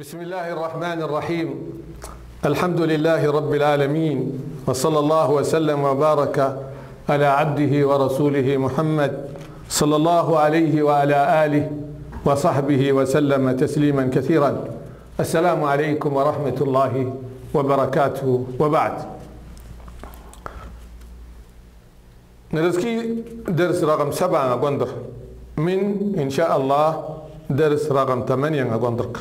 بسم الله الرحمن الرحيم. الحمد لله رب العالمين، وصلى الله وسلم وبارك على عبده ورسوله محمد صلى الله عليه وعلى آله وصحبه وسلم تسليما كثيرا. السلام عليكم ورحمة الله وبركاته. وبعد، نرسكي درس رقم 7 غندر من إن شاء الله درس رقم 8 غندرك.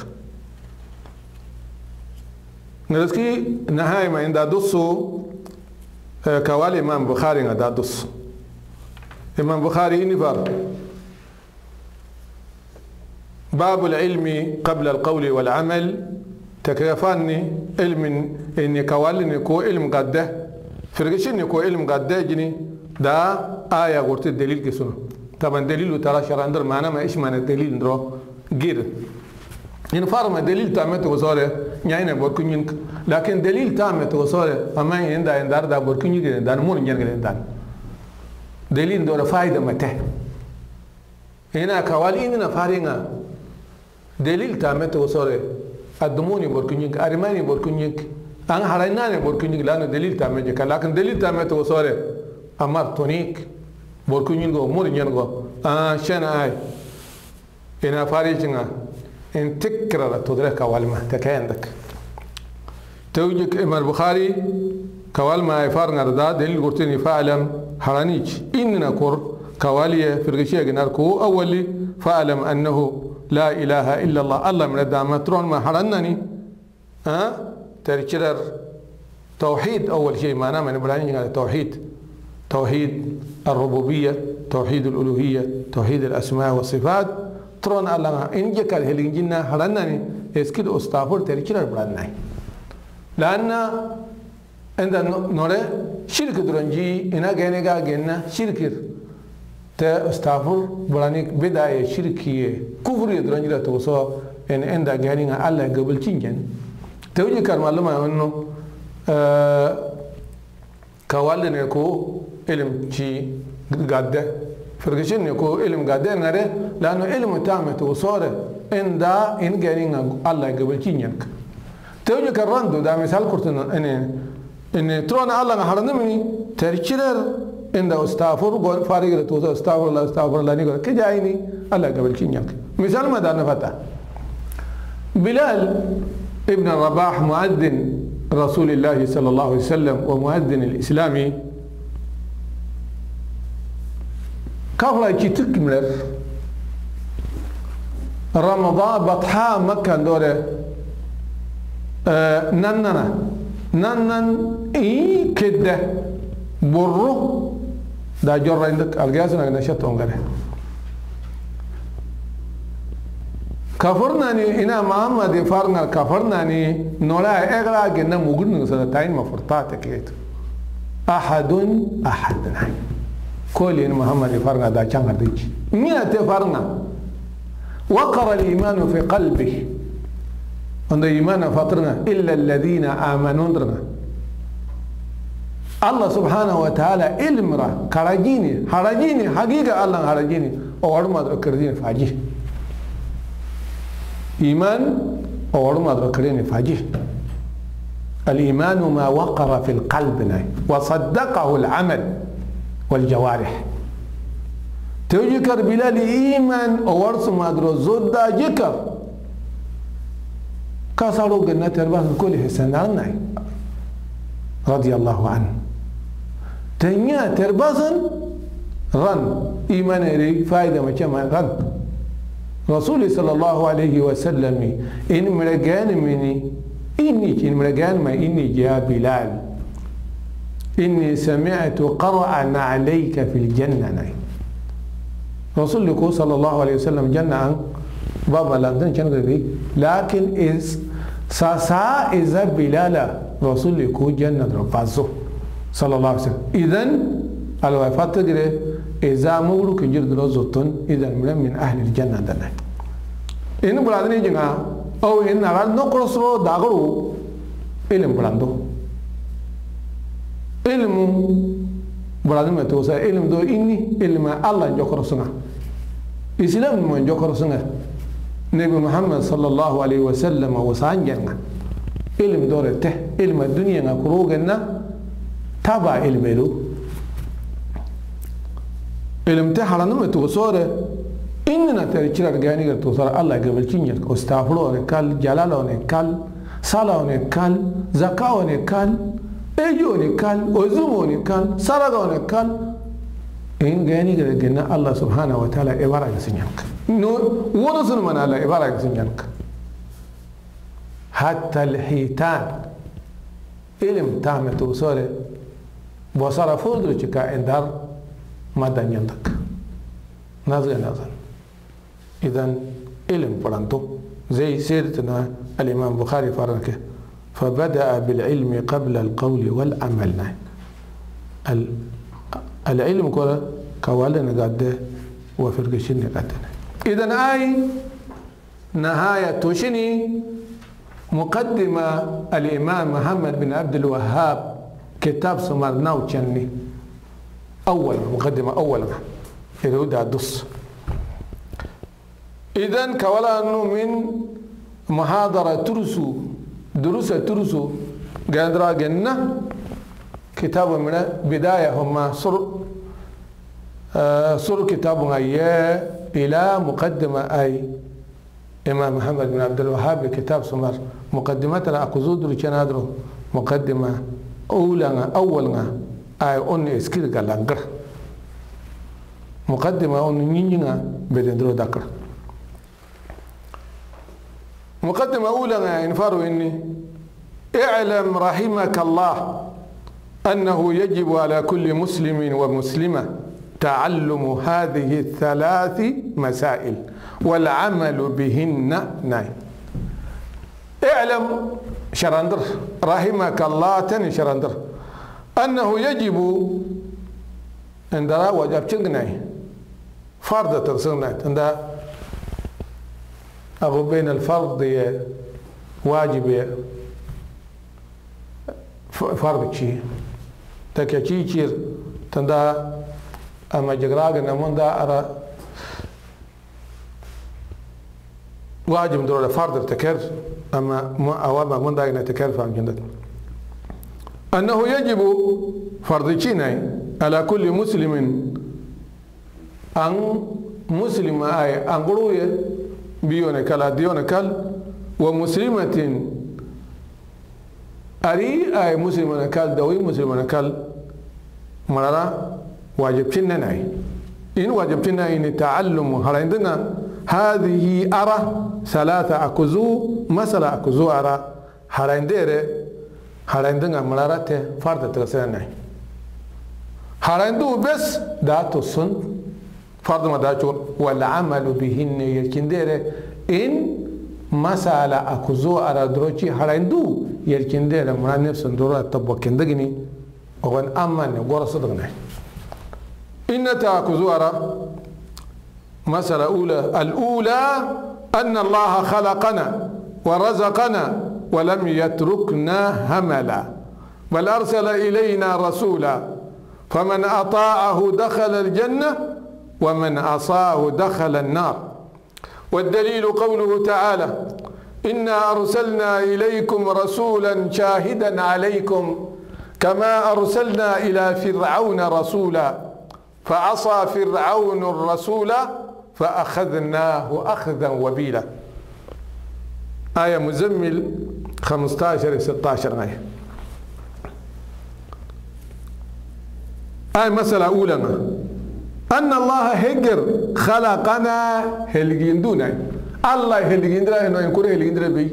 نرسكي نهاية ما عند دوسو كوالي إمام بخاري عند دوس إمام بخاري نفر باب العلم قبل القول والعمل. تكيفاني علم إني كوالي نكو علم قده فرقشين نكو علم قده جني دا آية قرت الدليل كسنو. طبعا دليل ترى شراندر معنا ما إيش معنى الدليل نرو غير إن فارما دليل تامت وصاره نيانا بركنينك، لكن دليل تامت وصاره أما يندا يندار دا بركنينك يندان مور نيان يندان دليل دور فايدة مته هنا كوالي إننا فارينا دليل تامت وصاره الدموني بركنينك أرماني بركنينك أنا حريناني بركنينك لأنه دليل تامت جك، لكن دليل تامت وصاره أمر تونيك بركنينك مور نيان شان آي هنا فاريجنا إن تكرر تدرك كوالما تكيندك توجك إمام البخاري كوالما يفارنا ردا دليل قرتني فاعلم حرانيج إننا كور كوالية في الغشية جناركو أولي فاعلم أنه لا إله إلا الله الله من الدامترون ما حرنني تركير توحيد أول شيء ما نام نبراني التوحيد، توحيد الربوبية، توحيد الألوهية، توحيد الأسماء والصفات. ترون الله إن جكال هلينجنا حرناني إسكيد أستغفر تركير براناي لأن عند نور شرك درنجي إنا جينيجا جينا شركير تأستغفر برانيك بداية شركية كفر درنجي لا توصى إن عند جينيجا الله قبل تيجن توجي كرمالما إنه كوالدنا كو علم شيء قاده فرقشين يكو علم قادر نره لأنه علم تامت وصاره إن دا إن جارين الله قبل كينيك توجه كراندو دا مثال كرتنا إن ترون الله نحرنا مني تركير إن دا استغفر فارغ لتوصل استغفر الله نقول كجايني الله قبل كينيك. مثال ما دا نفتح بلال ابن الرباح مؤذن رسول الله صلى الله عليه وسلم ومؤذن الإسلامي كافلا كيتك ملر رمضان بطحا مكة دوره ننن إي كده برو دا جرى عندك الجاسنا نشط عنقره كفرناني إنا محمد فارنا كفرناني نولا إغلا جنا مغرن سنتين مفرطات كيت أحد ناي كل إن محمد فرنا دا كان هرديج مين تفرنا وقر الإيمان في قلبه عند إيمان فطرنا إلا الذين آمنوا درنا الله سبحانه وتعالى إلمرا كراجيني هراجيني حقيقة الله هراجيني أو ما ذكرتين فاجي إيمان أو ما ذكرتين فاجي الإيمان ما وقر في القلب وصدقه العمل والجوارح توجكر بلال إيمان أورس ما درو زودا جكر كسروا جنة البحر كل حسنان رضي الله عنه تنيا تربازن رن إيمان ري فايدة ما كمان رن رسول صلى الله عليه وسلم إن مرجان مني إن مرجان ما إني جاء بلال إني سمعت قرعا عليك في الجنة رسول الله صلى الله عليه وسلم جنة بابا لندن كان غيري لكن ساسا إذا بلال رسول الله جنة رفازه صلى الله عليه وسلم إذن الوفاة تجري إذا مولك جرد رزتون إذا من أهل الجنة دنا إن بلادني جنا أو إن نقول نقرصه داغرو إلهم بلاندو علم برادم توسا علم دو إني علم الله جوكر سنا إسلام من جوكر سنا نبي محمد صلى الله عليه وسلم وسانجنا علم دورته علم الدنيا كروجنا تابع علم له علم تحرنا متوسورة إننا ترى رجعني توصل الله قبل كينير استغفروا نكال جلاله نكال صلاة نكال زكاة نكال أجو نكال وزوم نكال سرقة نكال إن جاني قلنا الله سبحانه وتعالى إبارة يسنيك نو ونصر من الله إبارة يسنيك حتى الحيتان علم تعمل توصل بصار فرد رجكا إندار ما دنيانك نازل إذن علم فرانتو زي سيرتنا الإمام بخاري فرنك فبدأ بالعلم قبل القول والعمل العلم كله كوالنا قد وفرقشين قد إذن أي نهاية توشني مقدمة الإمام محمد بن عبد الوهاب كتاب سمار ناوتشني أول مقدمة أول يرود الدس إذن كولا أنه من محاضرة دروس ترسو قادرا جنة كتاب من بداية هم صر كتاب إلى مقدمة أي إمام محمد بن عبد الوهاب كتاب سمر مقدمتنا أكوزو درو مقدمة أولنا أي أن إسكير قلنقر مقدمة أن نينينا بدندرو دكر مقدمة أولى إنفارو إني اعلم رحمك الله أنه يجب على كل مسلم ومسلمة تعلم هذه الثلاث مسائل والعمل بهن اعلم شرندر رحمك الله تاني شرندر أنه يجب عندنا وجب تشغناي فرض ترسلناي عندنا أبو بين الفرض واجب فرض شيء تكشي شيء تندا أما جراغ نمون دا أرى واجب دور فرض تكر أما أوابا من دا ينتكر فهم جندك أنه يجب فرض شيء على كل مسلم أن مسلم أي أنقروه بيون كلا ديون كل ومسلمة أري أي مسلمة كل دوي مسلمة كل مرة واجب شنناي إن واجب شنناي نتعلم هرندنا هذه أرى ثلاثة أكوزو مسألة أكوزو أرى هرندنا مرة فرد ترسلناي هرندو بس داتو سن فرض ما داشور والعمل بهن يركندير إن مسألة أكوزو على دروتشي هراندو يركندير من نفس دورة تبوا كندقني وغن أمان وقرا صدقنا إن تأكوزو على مسألة الأولى أن الله خلقنا ورزقنا ولم يتركنا هملا بل أرسل إلينا رسولا فمن أطاعه دخل الجنة ومن عصاه دخل النار والدليل قوله تعالى إنا أرسلنا إليكم رسولا شاهدا عليكم كما أرسلنا إلى فرعون رسولا فعصى فرعون الرسول فأخذناه أخذا وبيلا آية مزمل 15-16 آية مسألة أولى أن الله هجر خلقنا هلجندونا الله هلجندرا إنه يكون هلجندرا بي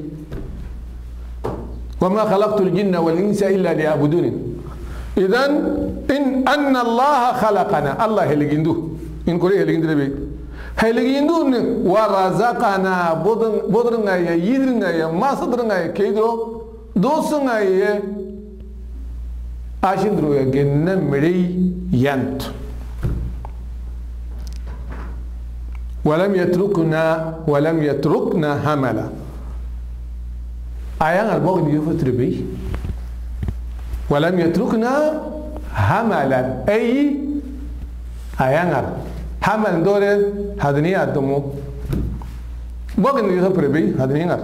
وما خلقت الجن والإنس إلا ليعبدون إذن أن الله خلقنا الله هلجندو إن كوري هلجندرا بي هلجندون ورزقنا بدرنا يا يدرنا يا ما صدرنا يا كيدرو دوسنا يا أشندرو يا جنة مري ينت ولم يتركنا هملا أيان البغض يفتر بي ولم يتركنا هملا أي أيان حمل دور هذني أدمو بغن يسافر بي هذا نينار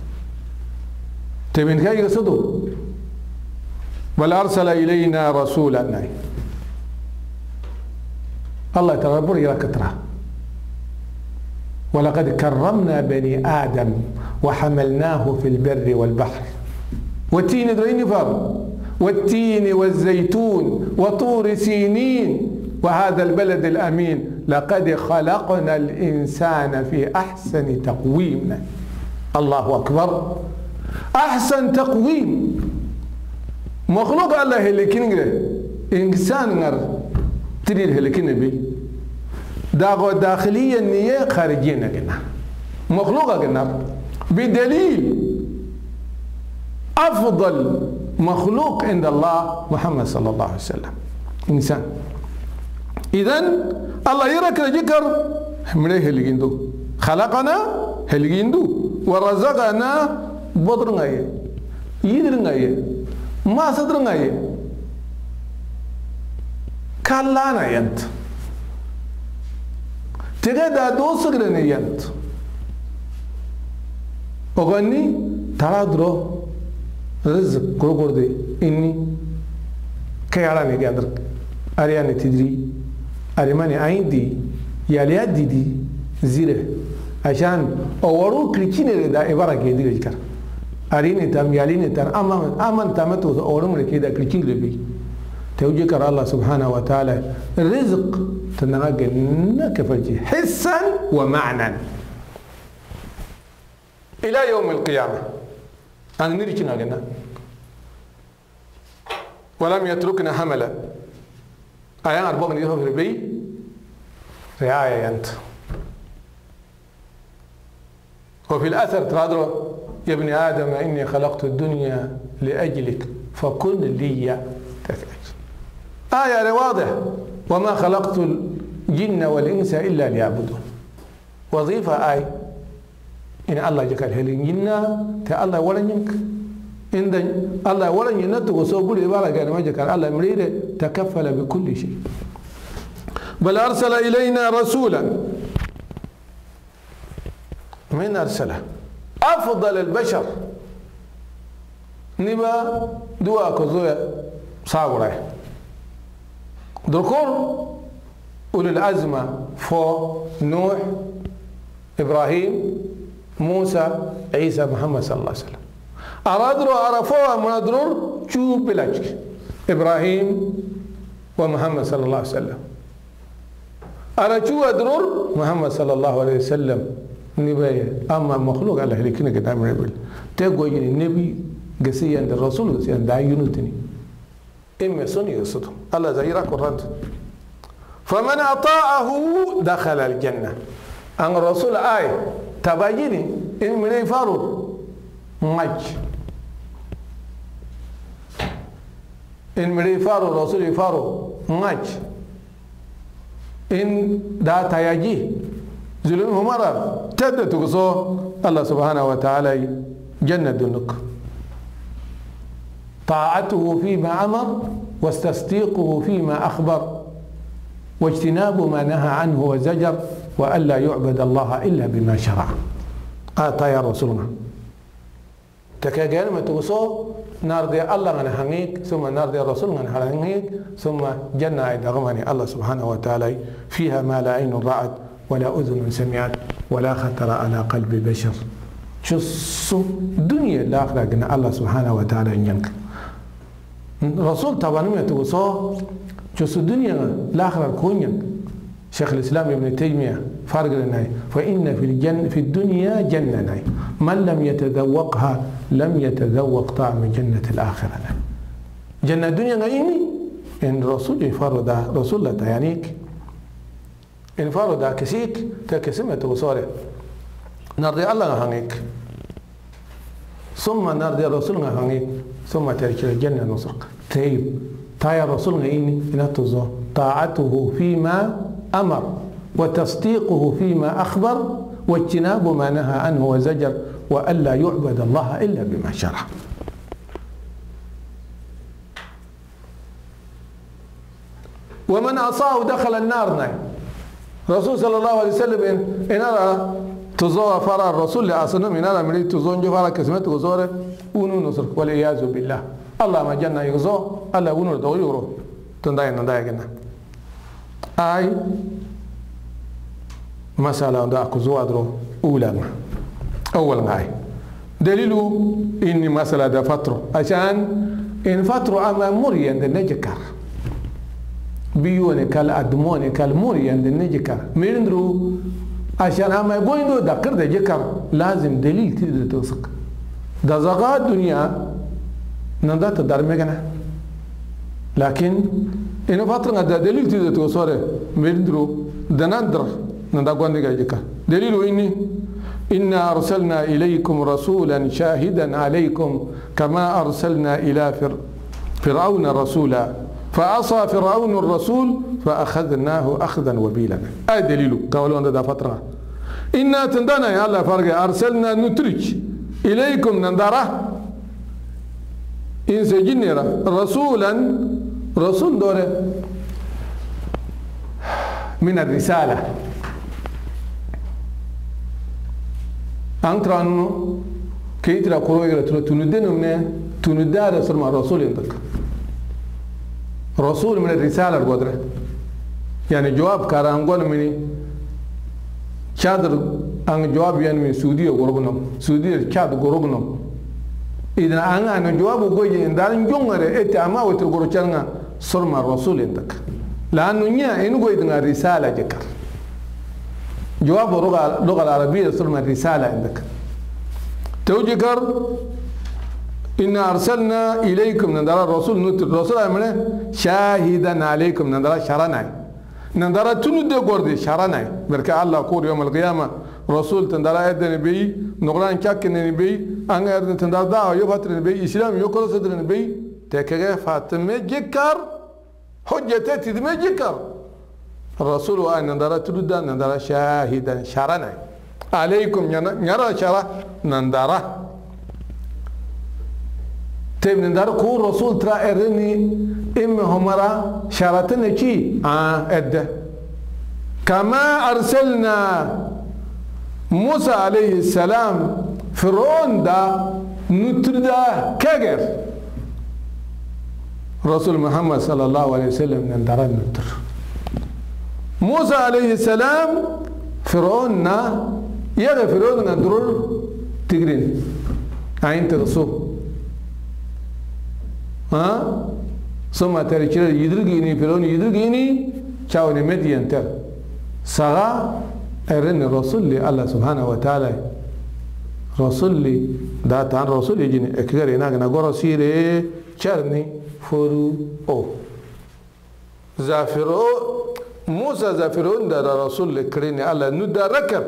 تبين كاي يقصدوا بل أرسل إلينا رسولا الله تغبر إلى كترة ولقد كرمنا بني آدم وحملناه في البر والبحر والتين درين فار والتين والزيتون وطور سينين وهذا البلد الأمين لقد خلقنا الإنسان في أحسن تقويم. الله أكبر. أحسن تقويم مخلوق الله اللي كنغره إنسان نر تريد اللي كنبي داخليا نية خارجيا نجنا مخلوق جنا بدليل أفضل مخلوق عند الله محمد صلى الله عليه وسلم إنسان. إذن الله يرك ذكر مريه اللي عنده خلقنا اللي عنده ورزقنا بدرنا يدرنا ما صدرنا كلانا ينت تجد دوسرنا ينت وغني ترادرو رزق كروكوردي إني كياراني قادر أرياني تدري أريماني عندي يالي دي زيره عشان أورو كريكيني دا إبارة كيدي رجكر أريني تام ياليني تام أمان تامتو أورو مركيدا كريكين لبي توجيكر الله سبحانه وتعالى الرزق تنغاق نكفلجي حسا ومعنى إلى يوم القيامة أنا نريكنا قلنا ولم يتركنا حملا أيان أربعة يهو في البي رعاية ينت وفي الأثر ترادرو يا ابن آدم إني خلقت الدنيا لأجلك فكن لي تثبت آية واضح وما خلقت الجن والإنس إلا ليعبدون وظيفة آية إن الله جكال هلين جنة الله ولا ينك إن الله ولا ينتق وصوبول إبارة كان ما جكال الله مريد تكفل بكل شيء. بل أرسل إلينا رسولا من أرسله أفضل البشر نبا دوا كزويا صاورة ذكر أولي الأزمة فو نوح إبراهيم موسى عيسى محمد صلى الله عليه وسلم أرادروا عرفوها منادرور شو بلاجك إبراهيم ومحمد صلى الله عليه وسلم أرجو أدرور محمد صلى الله عليه وسلم نباية أما مخلوق الله اللي كنا قدام ربل تقول النبي قسي عند الرسول قسي عند عيونتني إما سني قصته الله زيرك ورد فمن أطاعه دخل الجنة أن الرسول تباجيني إن من يفارو ماج إن من يفارو الرسول يفارو ماج إن دا تياجي ظلمه مرة تدت قصو الله سبحانه وتعالى جنة دنك طاعته فيما أمر وتصديقه فيما أخبر واجتناب ما نهى عنه وزجر وألا يعبد الله إلا بما شرع. يا رسولنا تكاجل ما توصو نرضي الله عن حنيك ثم نرضي الرسول عن حنيك ثم جنة أغمني الله سبحانه وتعالى فيها ما لا عين رأت ولا أذن سمعت ولا خطر على قلب بشر. شو الدنيا الآخرة قلنا الله سبحانه وتعالى ينك رسول طبعا ما توصو شو الدنيا الآخرة كونيا شيخ الإسلام ابن تيمية فرق لنا فإن في الدنيا جنة من لم يتذوقها لم يتذوق طعم جنة الآخرة. جنة الدنيا غيني إن رسول يفرد رسول الله يعنيك إن فرد كسيك تكسمة وصارع نرضي الله هنيك ثم نرضي الرسول هنيك ثم ترك الجنة نصرك طيب تايا الرسول غيني إن طاعته فيما أمر وتصديقه فيما أخبر واجتناب ما نهى عنه وزجر وألا يعبد الله إلا بما شرع. ومن عصاه دخل النار. رسول صلى الله عليه وسلم إن أرى تزور فرا الرسول لأصلا من هذا مريد تزون جفارا كسمت وزورة ونو نصر والعياذ بالله الله ما جنة يغزو الله ونو دو يورو تنداي نداي جنا أي مسألة دا كزو أدرو أول معي دليل إني مسألة دا فترة عشان إن فترة أما مريان دا نجكر بيوني كال أدموني كال مريان دا نجكر ميرندرو عشان أما يقولون دو دكر دا جكر لازم دليل تقدر توثق دا زغا الدنيا نندا تدار ميغنا لكن إن فترة دا دليل تقدر توصل ميرندرو دا ندر نندا قوان دا جكر دليل إني إنا أرسلنا إليكم رسولا شاهدا عليكم كما أرسلنا إلى فرعون رسولا فعصى فرعون الرسول فأخذناه أخذا وبيلا أي دليل قالوا أن دا فترة إنا تندنا يا الله فرق أرسلنا نترك إليكم نندرة إن سجننا رسولا رسول دوره من الرسالة أنترانو كيترا كرويرا تندن من تندار سرما رسول عندك رسول من الرسالة القدرة يعني جواب كارانغون مني شادر أن جواب يعني من سعودية غربنا سعودية شاد غربنا إذا أنا جواب وجوي إن دارن جونغرة إتأما وتغرچنا سرما رسول عندك لأنه نيا إنه جوي دنا رسالة جكر جواب اللغة العربية سرما الرسالة عندك توجكر إن أرسلنا إليكم نندر الرسول نتر الرسول أمنا شاهدا عليكم نندر شرناي نندر تند قردي شرناي بركة الله قول يوم القيامة رسول تندر أدن نبي نقران كاك نبي أن أدن تندر دعوة يفتر نبي إسلام يقرأ صدر نبي تكره فاتمة جكر حجة تدمة جكر الرسول وأن نندر تند نندر شاهدا شرناي عليكم نرى شرا نندره تب نندر كو رسول ترى إرني إم همرا شرطنا شيء أده كما أرسلنا موسى عليه السلام فرعون دا نتردا كجر رسول محمد صلى الله عليه وسلم نندر نتر موسى عليه السلام فرعون يا فرعون ندرور تجرين عين ترسو ها ثم ترى يدرجيني فرعون يدرجيني شاوني مدين تر سغا أرن الرسول الله سبحانه وتعالى رسول دا تان رسول يجيني أكثر هناك نقول سيره شرني فرو أو زافرو موسى زافرون دا رسول كريني الله ندا ركب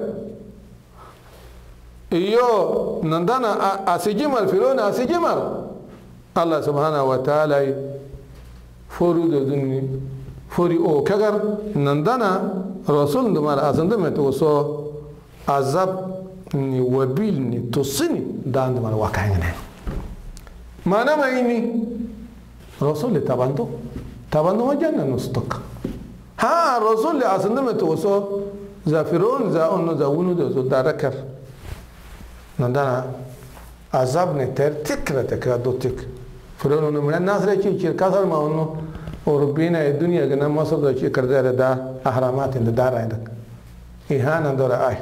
إيو نندانا أسجمر فرعون أسجمر الله سبحانه وتعالى فرود دني فوري أو كجر نندانا رسول دمار أزندم توسو عذاب ني وبيل ني تصني دان دمار واقعنا ما نما إني رسول تباندو ما جانا نستك ها رسول أزندم توسو زافرون زاونو زاونو دزو داركر نندانا عذاب نتر تكرا دوتك فرعون من الناس رأيك كثر ما إنه أوروبينا الدنيا جنا مصر ده شيء كردار ده أهرامات إن دار عندك إهانة دور آي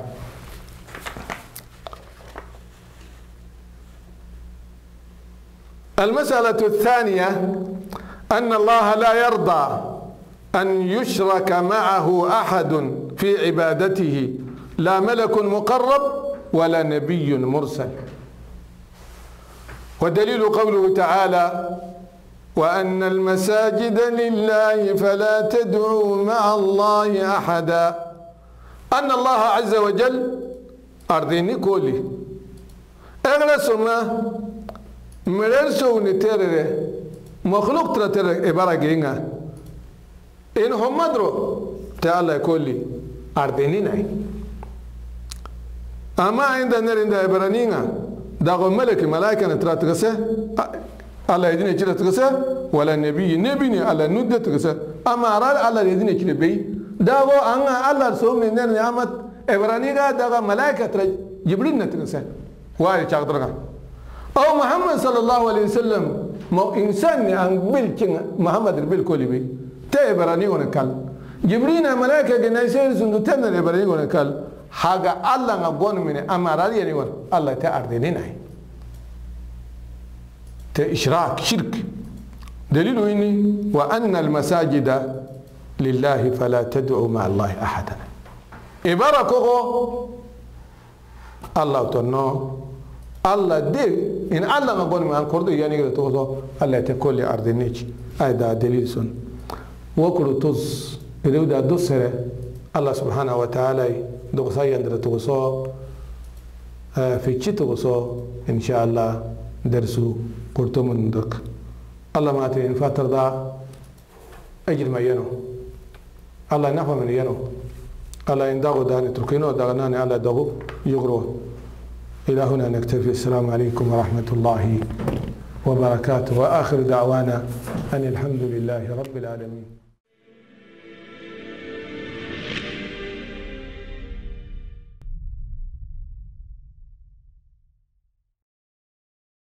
المسألة الثانية أن الله لا يرضى أن يشرك معه أحد في عبادته لا ملك مقرب ولا نبي مرسل ودليل قوله تعالى وأن المساجد لله فلا تدعوا مع الله أحدا أن الله عز وجل أرضيني كولي أغلسنا مرسو نتره مخلوق ترى إبارة جينا إن هم مدرو تعالى كولي أرضيني ناي أما عندنا إبرانينا داغو ملك ملائكة نترى تغسى الله يدين يجري تغسى ولا نبي الله ند تغسى أما أراد الله يدين يجري بي داغو أنا الله سوم نير نعمت إبراني قاعد ملائكة جبريل نتنسى واري شاقدرنا أو محمد صلى الله عليه وسلم ما إنسان أن بيل محمد البيل كولي تا إبراني ونكال جبريل ملائكة جنايسين سندتنا إبراني ونكال حاجة الله نقول من أمارالي يعني الله تأردنين هاي تإشراك شرك دليل إني وأن المساجد لله فلا تدعو مع الله أحدا إباركو الله تنو الله دي إن الله نقول من الكرد يعني كده توصل الله تقول لي أردنيش هذا دليل سن وكل توس إذا ده دوسره الله سبحانه وتعالى دوسا يندر توصل في شيء توصل إن شاء الله درسو قرطو من دك الله ما تين فترة دا أجل ما ينو الله نفهم من ينو الله إن داغو داني تركينو داغناني على داغو يغرو إلى هنا نكتفي. السلام عليكم ورحمة الله وبركاته وآخر دعوانا أن الحمد لله رب العالمين.